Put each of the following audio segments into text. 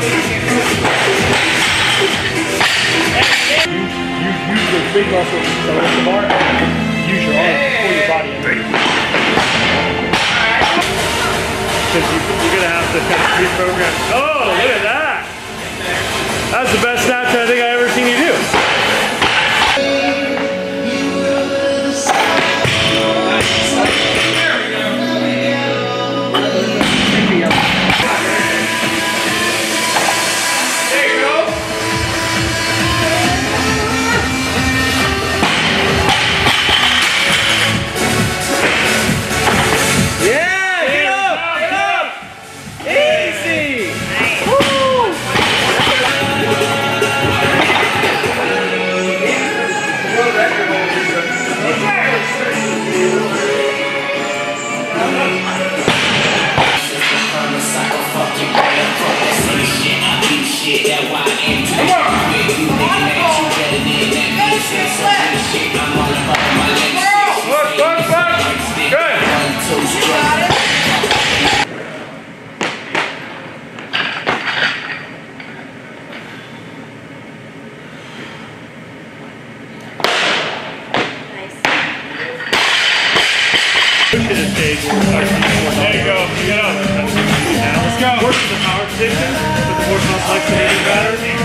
Use your big muscles to lift the bar and use your arms to pull your body in. Because you're going to have to kind of reprogram. Oh, look at that! That's the best snatch I think I've ever seen you do. There you go. Get up. Now let's go. Work to the power position. Put the force on flexion battery.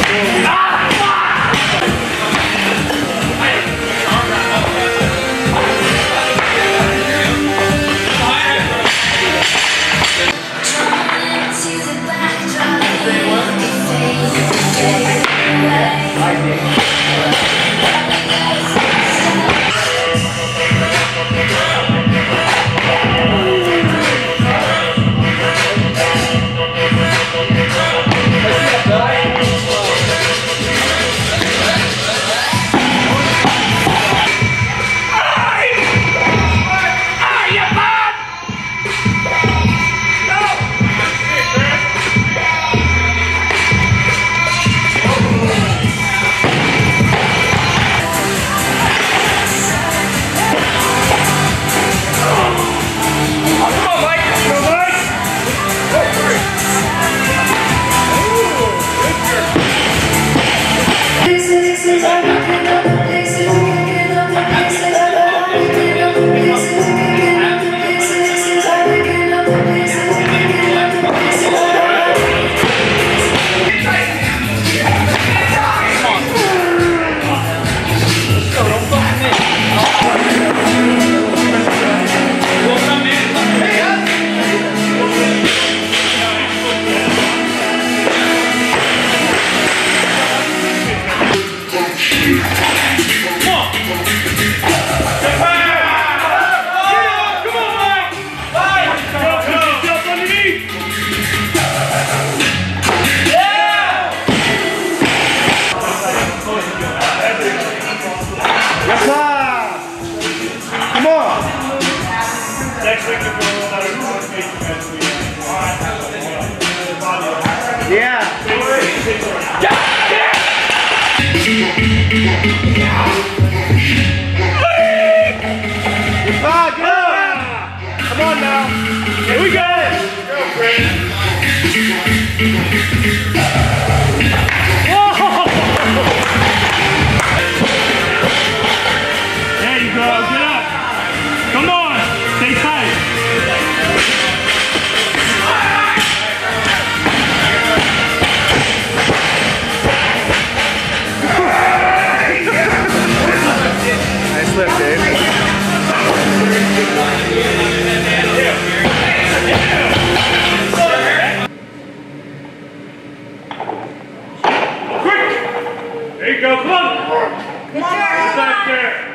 Next week, if we're yeah. Come on now. Here we go. Go, Brandon. There you go. Get up. Come on. Stay tight. Nice lift, Dave. Quick! There you go, come on! Come on! Back there!